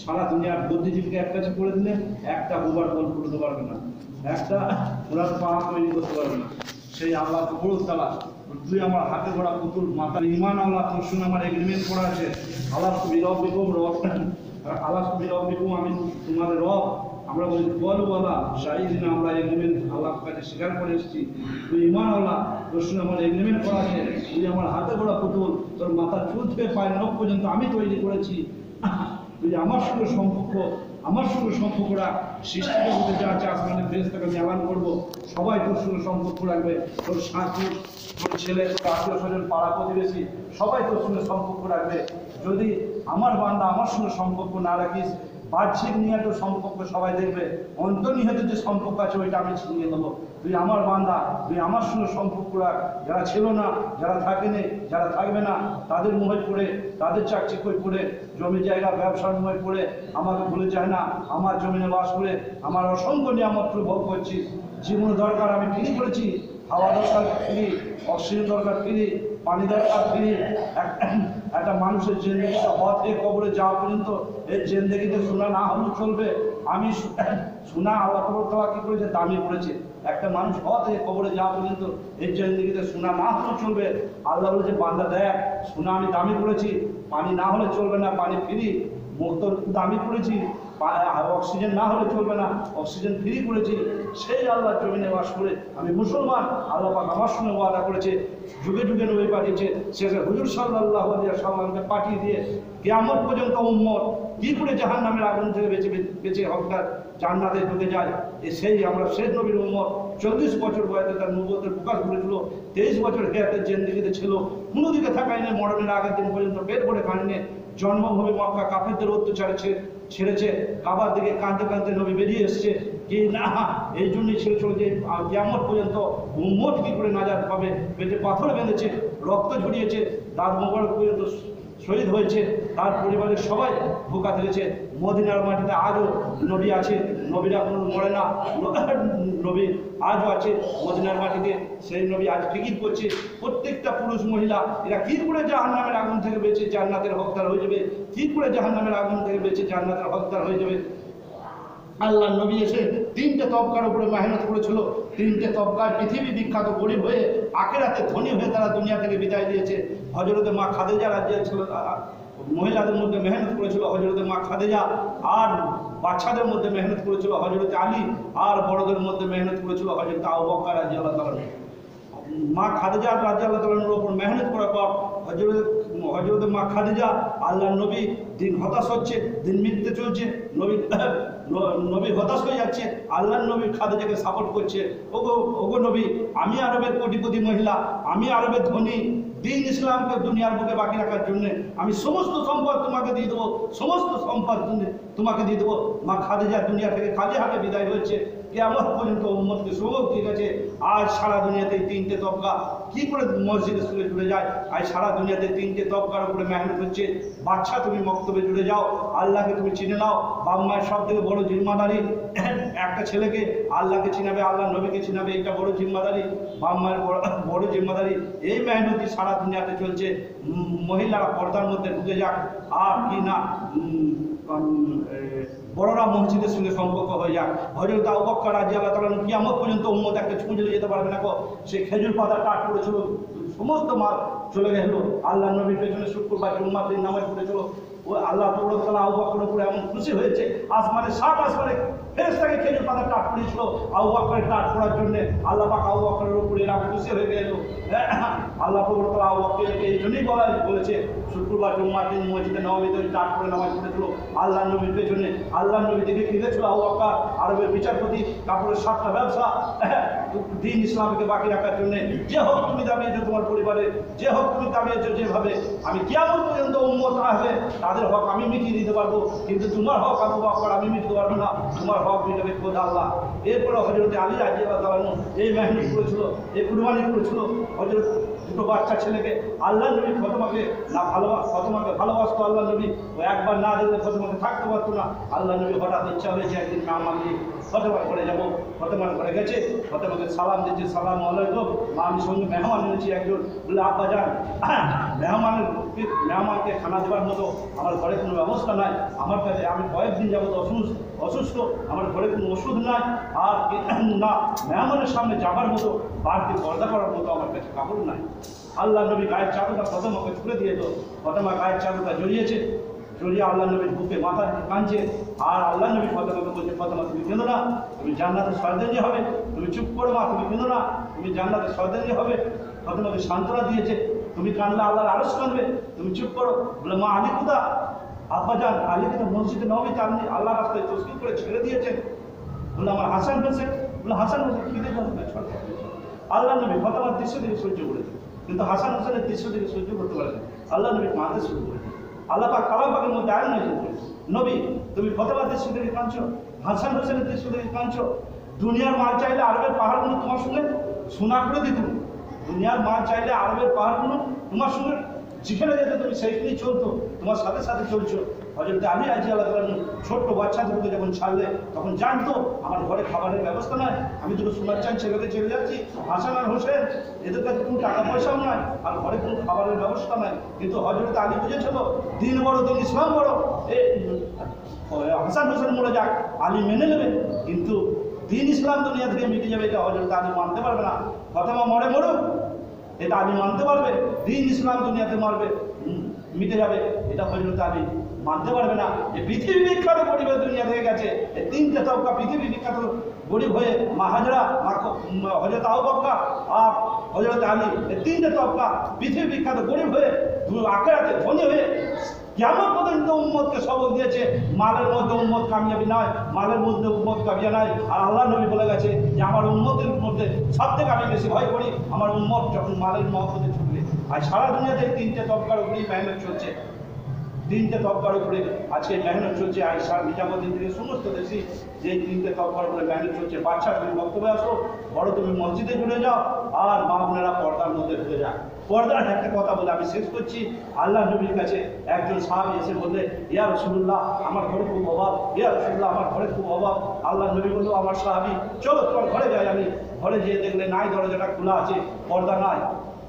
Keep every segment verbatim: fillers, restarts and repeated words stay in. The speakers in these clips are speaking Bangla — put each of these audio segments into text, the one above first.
সারা দুনিয়ার বুদ্ধিজীবীকে এক কাছে করে দিলে একটা বোবার বল করতে পারবে না, একটা ওরা পাওয়া তৈরি করতে পারবে না। সেই আল্লাহ বড় তালা, তুই আমার হাতে গড়া পুতুল, মাতার ইমান আল্লাহ তোর সঙ্গে আমার এগ্রিমেন্ট করা আছে। আল্লাহ বিরব বিকুম রব, আল্লাহ বিরব বিকুম, আমি তোমাদের রব। আমরা বলি বল বলা শাহিদিন, আমরা এগ্রিমেন্ট আল্লাহর কাছে স্বীকার করে এসেছি। তুই ইমান আল্লাহ তোর সঙ্গে আমার এগ্রিমেন্ট করা আছে। তুই আমার হাতে গড়া পুতুল, তোর মাথার চুল থেকে পায়ের নখ পর্যন্ত আমি তৈরি করেছি। তুই আমার সঙ্গে সম্পর্ক, আমার সঙ্গে সম্পর্ক রাখ। সৃষ্টিকে মধ্যে যা আছে আসমানের ফেরেশতাকে আমি আহ্বান করবো, সবাই তোর সঙ্গে সম্পর্ক রাখবে। তোর সাথী, তোর ছেলে, তোর আত্মীয় স্বজন, পাড়া প্রতিবেশী সবাই তোর সঙ্গে সম্পর্ক রাখবে। যদি আমার বান্দা আমার সঙ্গে সম্পর্ক না রাখিস, বাহ্যিক নিয়ে তোর সম্পর্ক সবাই দেখবে, অন্তর্নিহিত যে সম্পর্ক আছে ওইটা আমি ছিনিয়ে দেবো। তুই আমার বান্দা, তুই আমার সঙ্গে সম্পর্ক রাখ। যারা ছিল না, যারা থাকেনি, যারা থাকবে না, তাদের মোহে পড়ে, তাদের চাকচিক্যই পড়ে, জমি জায়গা ব্যবসার মোহে পড়ে আমাকে ভুলে যায় না। আমার জমিনে বাস করে আমার অসংখ্য নিয়ামত ভোগ করছি। জীবন দরকার আমি ফ্রি করেছি, হাওয়া দরকার ফ্রি, অক্সিজেন দরকার ফ্রি, পানি দরকার ফ্রি। একটা মানুষের জিন্দেগিতে হওয়া থেকে কবরে যাওয়া পর্যন্ত এর জিন্দেগিতে শোনা না হলেও চলবে। আমি শোনা আল্লাহ তাআলা কি করেছে, দামি করেছে। একটা মানুষ হওয়া থেকে কবরে যাওয়া পর্যন্ত এর জিন্দেগিতে শোনা না হলেও চলবে। আল্লাহ বলেছে বান্দা দেখ, শোনা আমি দামি করেছি, পানি না হলে চলবে না, পানি ফ্রি। মুক্ত দামি করেছি, অক্সিজেন না হলে চলবে না, অক্সিজেন ফ্রি করেছি। সেই আল্লাহ জমিনে বাস করে আমি মুসলমান। আল্লাহ পাক আমার সঙ্গে ওয়াদা করেছে, যুগে যুগে নবী পাঠিয়েছে, শেষে হুজুর সাল্লাল্লাহু আলাইহি সাল্লামকে পাঠিয়ে দিয়ে কিয়ামত পর্যন্ত উম্মত কি করে জাহান্নামের আগুন থেকে বেঁচে বেঁচে হকদার জান্নাতে ঢুকে যায়। সেই আমরা শেষ নবীর উম্মত। চল্লিশ বছর বয়সে তার নবুয়তের প্রকাশ করেছিল, তেইশ বছর হেয়াতের জিন্দেগিতে ছিল, কোনো দিকে থাকায়নি, মরণের আগের দিন পর্যন্ত পেট ভরে খায়নি। জন্মভূমি মক্কা কাফেরদের অত্যাচারে ছেড়েছে, কাবার দিকে কাঁদতে কাঁদতে নবী বেরিয়ে এসছে কি না, এই জন্যই ছেড়ে চলে যে কিয়ামত পর্যন্ত উম্মত কি করে নাজাত পাবে। পেটে পাথর বেঁধেছে, রক্ত ঝরিয়েছে, দাঁত মোবারক পর্যন্ত শহীদ হয়েছে, তার পরিবারের সবাই ভোকা থেকেছে। মদিনার মাটিতে আজও নবী আছে, নবীরা কোনো মরে না, নবী আজও আছে মদিনার মাটিতে। সেই নবী আজ ফিকির করছে প্রত্যেকটা পুরুষ মহিলা এরা কি করে জাহান্নামের আগুন থেকে বেঁচে জান্নাতের হকদার হয়ে যাবে, কি করে জাহান্নামের আগুন থেকে বেঁচে জান্নাতের হকদার হয়ে যাবে। আল্লাহ নবী এসে তিনটে তবকার উপরে মেহনত করেছিল, তিনটে তবকার পৃথিবী বিখ্যাত গরিব হয়ে আখিরাতে ধনী হয়ে তারা দুনিয়া থেকে বিদায় দিয়েছে। হযরতে মা খাদিজা রাদিয়াল্লাহু ছিল মহিলাদের মধ্যে মেহনত করেছিল হযরতে মা খাদিজা, আর বাচ্চাদের মধ্যে মেহনত করেছিল হযরতে আলী, আর বড়দের মধ্যে মেহনত করেছিল হযরতে আবু বকর রাদিয়াল্লাহু তাআলা। মা খাদিজা রাদিয়াল্লাহু তাআলার উপর মেহনত করার পর হযরত হযরতে মা খাদিজা আল্লাহ নবী দিন হতাশ হচ্ছে, দিন মিটতে চলছে, নবী নবী হতাশ হয়ে যাচ্ছে। আল্লাহ নবী খাদিজাকে সাপোর্ট করছে, ওগো ওগো নবী, আমি আরবের কোটিপতি মহিলা, আমি আরবের ধনী, দিন ইসলামকে দুনিয়ার বুকে বাকি রাখার জন্য আমি সমস্ত সম্পদ তোমাকে দিয়ে দেবো, সমস্ত সম্পদ তোমাকে দিয়ে দেবো। মা খাদিজা দুনিয়া থেকে খালি হাতে বিদায় হচ্ছে। কিয়ামত পর্যন্ত উম্মতকে সবক ঠিক আছে। আজ সারা দুনিয়াতে তিনটে তবকা কি করে মসজিদের সঙ্গে জুড়ে যায়। আজ সারা দুনিয়াতে তিনটে তবকার উপরে মেহনত হচ্ছে। বাচ্চা তুমি মক্তবে জুড়ে যাও, আল্লাহকে তুমি চিনে নাও। বাবা মায়ের সব থেকে বড় জিম্মাদারি একটা ছেলেকে আল্লাহকে চিনাবে, আল্লাহ নবীকে চিনাবে, এটা বড় জিম্মাদারি, বাবা মায়ের বড় বড় জিম্মাদারি। এই মেহনতি সারা দুনিয়াতে চলছে। মহিলারা পর্দার মধ্যে ঢুকে যাক, আর কি না বড়রা মসজিদের সঙ্গে সম্পর্ক হয়ে যাক। হযরত আবু বকর রাদিয়াল্লাহু তাআলা কিয়ামত পর্যন্ত উম্মত একটা ছুঁজলে যেতে পারবে না। সে খেজুর পাতা কাট করেছিল, সমস্ত মাল চলে গেল। আল্লাহ নবীর পেছনে শুক্রবার জুম্মার দিন নামাজ পড়েছিল। ও আল্লাহ তাআলা আবু বকরের উপরে এমন খুশি হয়েছে, আসমানে সাত আসমানে ফেরেশতাকে খেজুর পাতা কাট করেছিল আবু বকরের কাট করার জন্য। আল্লাহ পাক আবু বকরের উপরে এরকম খুশি হয়ে গেল। আল্লাহ তাআলা আবু বকরকে এই জন্যই বলা বলেছে, শুক্রবার জুম্মার দিন মসজিদে নববীতে ওই কাট করে নামাজ পড়েছিল আল্লাহ নবীর পেছনে। আল্লাহ নবী দিকে ফিরেছিল আবু বকর, আরবের বিচারপতি, কাপড়ের সাতটা ব্যবসা, দিন ইসলামকে বাকি রাখার জন্য। যে হোক তুমি দাবিয়েছো তোমার পরিবারে, যে হোক তুমি দাবিয়েছো যেভাবে, আমি কিয়ামত পর্যন্ত উম্মত আসবে তাদের হক আমি মিটিয়ে দিতে পারবো, কিন্তু তোমার হক আবু বকর আমি মিটাতে পারবো না, তোমার হক মিটাবে খোদা আল্লাহ। এরপরে হযরতে আলী রাদিয়াল্লাহু তাআলা এই মেহনত করেছিল, এই কুরবানি করেছিল। হযরত দুটো বাচ্চা ছেলেকে আল্লাহ নবী ফতেমাকে না ভালোবাস ফতেমাকে ভালোবাসতো আল্লাহ নবী, ও একবার না দেখলে ফতেমাকে থাকতে পারতো না। আল্লাহ নবী হঠাৎ ইচ্ছা হয়েছে একদিন মেহমান দিয়ে ফতেমার ঘরে যাবো। ফতেমার ঘরে গেছে, ফতেমাকে সালাম দিচ্ছে, সালাম আলাইকুম, মা আমি সঙ্গে মেহমান এনেছি একজন। বলে আব্বা যান, মেহমানের মেহমানকে খানা দেওয়ার মতো আমার ঘরে কোনো ব্যবস্থা নাই, আমার কাছে আমি কয়েকদিন যাবত অসুস্থ অসুস্থ আমার ঘরে কোনো ওষুধ নাই, আর না মেহমানের সামনে যাবার মতো বাড়তি পর্দা করার মতো আমার কাছে কাপড় নাই। আল্লাহ নবী গায়ের চাদরটা ফতেমাকে ছুড়ে দিয়ে তো ফতেমা গায়ের চাদরটা জড়িয়েছে, জড়িয়ে আল্লাহ নবীর বুকে মাথা কাঁদছে, আর আল্লাহ নবী ফতেমাকে বলছে, ফতেমা তুমি কেঁদো না, তুমি জান্নাতের সর্দারি হবে, তুমি চুপ করো মা, তুমি কেঁদো না, তুমি জান্নাতের সর্দারি হবে। ফতেমাকে সান্ত্বনা দিয়েছে, তুমি কাঁদলে আল্লাহর আরশ কাঁদবে, তুমি চুপ করো। বলে মা আলী কোথা? আব্বা যান আলীকে তো মসজিদে নবীতে আপনি আল্লাহ রাস্তায় তসকির করে ছেড়ে দিয়েছেন। বলে আমার হাসান হোসেন, বলে হাসান হোসেন খিদে যাবে ছট। আল্লাহ নবী ফতেমার দৃশ্য থেকে সহ্য করেছে, কিন্তু হাসান হোসেনের দৃশ্য থেকে সহ্য করতে পারেন। আল্লাহ নবী কাঁদতে শুরু করেছে। আল্লাহ পাক কালাম পাকের মধ্যে আয়ন নাযিল করেছে, নবী তুমি ফতেমার দৃশ্য থেকে কাঁদছো, হাসান হোসেনের দৃশ্য থেকে কাঁদছো। দুনিয়ার মাল চাইলে আরবের পাহাড়গুলো তোমার সঙ্গে সোনা করে দিত, দুনিয়ার মাল চাইলে আরবের পাহাড়গুলো তোমার সঙ্গে যেখানে যেতে তুমি সেইখানেই চলতো, তোমার সাথে সাথে চলছো। হযরত আলী রাজি আল্লাহ তাআলা ছোট্ট বাচ্চাদেরকে যখন ছাড়লে তখন জানতো আমার ঘরে খাবারের ব্যবস্থা নাই, আমি দুটো সোনার চান ছেলেকে চলে যাচ্ছি। হাসান আর হোসেন এদের কাছে কোনো টাকা পয়সাও নাই আর ঘরে কোনো খাবারের ব্যবস্থা নাই, কিন্তু হযরত আলী বুঝেছিল দিন বড়, দিন ইসলাম বড়। এই হাসান হোসেন মরে যাক, আলী মেনে নেবে, কিন্তু দিন ইসলাম দুনিয়া থেকে মিটে যাবে এটা হযরত আলী মানতে পারবে না। ফতেমা মরে মরুক, এটা আলী মানতে পারবে, দিন ইসলাম দুনিয়াতে মারবে মিটে যাবে, এটা হযরত আলী মানতে পারবে না। এই পৃথিবী বিখ্যাত গরিব দুনিয়া থেকে গেছে, এই তিনটে তবকা পৃথিবী বিখ্যাত গরিব হয়ে মা হাজরা, হযরত আবু বকর আর হযরত আলী, এই তিনটে তবকা পৃথিবী বিখ্যাত গরিব হয়ে আখিরাতে ধনী হয়ে কিয়ামত পর্যন্ত উম্মতকে সবক দিয়েছে। মালের মধ্যে উম্মত কামিয়াবি নয়, মালের মধ্যে উম্মত কামিয়া নয়। আর আল্লাহ নবী বলে গেছে যে আমার উম্মতের মধ্যে সব থেকে আমি বেশি ভয় করি আমার উম্মত যখন মালের মহব্বতে ছুটবে। আর সারা দুনিয়াতে তিনটে তবকার উপরেই মেহনত চলছে, তিনটে তবকার উপরে আজকে মেহনত চলছে। আইসা নিজামুদ্দিন থেকে সমস্ত দেশি যে তিনটে তবকার উপরে মেহনত চলছে। বাচ্চা তুমি বক্তব্যে আসো, বড় তুমি মসজিদে চলে যাও, আর মা বোনেরা পর্দার মধ্যে ঢুকে যাও। পর্দার একটা কথা বলে আমি শেষ করছি। আল্লাহ নবীর কাছে একজন সাহাবী এসে বললে, ইয়া রাসূলুল্লাহ আমার ঘরে খুব অভাব, ইয়া রাসূলুল্লাহ আমার ঘরে খুব অভাব। আল্লাহ নবী বলল, আমার সাহাবী চলো তোমার ঘরে যাই। আমি ঘরে যেয়ে দেখলে নাই, দরজাটা খোলা আছে, পর্দা নাই।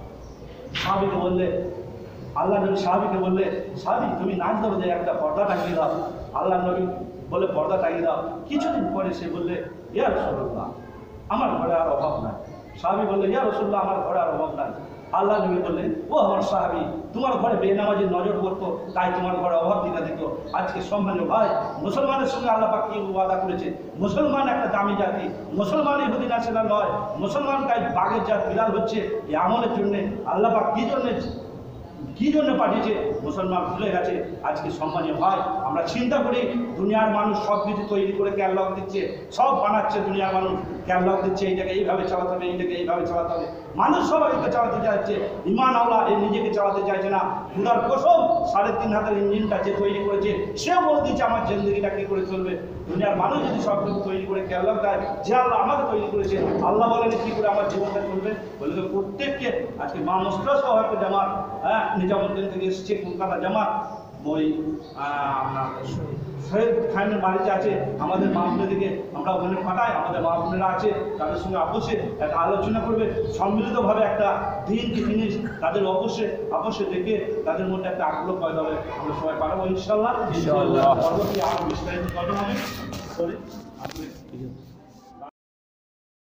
সাহাবীকে বললে, আল্লাহ নবী সাহাবীকে বললে, সাহাবী তুমি নাচ দরজায় একটা পর্দা টাঙিয়ে দাও। আল্লাহ নবী বলে পর্দা টাঙিয়ে দাও। কিছুদিন পরে সে বললে, ইয়া রাসূলুল্লাহ আমার ঘরে আর অভাব নাই। সাহাবী বললে, ইয়া রাসূলুল্লাহ আমার ঘরে আর অভাব নাই। আল্লাহ নবী বললেন, ও আমার সাহাবী তোমার ঘরে বেনামাজির নজর পড়তো, তাই তোমার ঘরে অভাব দিকা দিত। আজকে সম্মানীয় ভাই, মুসলমানের সঙ্গে আল্লাহ পাক কি ওয়াদা করেছে? মুসলমান একটা দামি জাতি, মুসলমান ইহুদি নাসেরা নয়, মুসলমান তাই বাঘের জাত বিড়াল হচ্ছে। এই আমলের জন্যে আল্লাহ পাক কি জন্যে কি জন্য পাঠিয়েছে মুসলমান ভুলে গেছে। আজকে সম্মানীয় ভাই, আমরা চিন্তা করি দুনিয়ার মানুষ সব কিছু তৈরি করে ক্যাটালগ দিচ্ছে, সব বানাচ্ছে দুনিয়ার মানুষ, ক্যাটালগ দিচ্ছে এইটাকে এইভাবে চালাতে হবে, এইটাকে এইভাবে চালাতে হবে। মানুষ সবাইকে চালাতে চাইছে, ইমান আল্লাহ এই নিজেকে চালাতে চাইছে না। খুদার কসম সাড়ে তিন হাতের ইঞ্জিনটা যে তৈরি করেছে সেও বলে দিচ্ছে আমার জিন্দগিটা কী করে চলবে। দুনিয়ার মানুষ যদি সব কিছু তৈরি করে ক্যাটালগ দেয়, যে আল্লাহ আমাকে তৈরি করেছে, আল্লাহ বলেন কী করে আমার জীবনটা চলবে? বলে তো প্রত্যেককে আজকে মা মস্তা সহ একটা জামাত, হ্যাঁ নিজামুদ্দিন থেকে এসেছে কলকাতা জামাত, ওই আপনার শহীদ খানের বাড়িতে আছে, আমাদের মা বোনেদিকে আমরা ওখানে পাঠাই, আমাদের মা বোনেরা আছে, তাদের সঙ্গে আপসে একটা আলোচনা করবে, সম্মিলিতভাবে একটা দিন কি জিনিস তাদের অবশ্যে আপসে দেখে তাদের মধ্যে একটা আগ্রহ পয়দা হবে। আমরা সবাই পাঠাবো ইনশাল্লাহ। পরবর্তী আরো বিস্তারিত কথা হবে।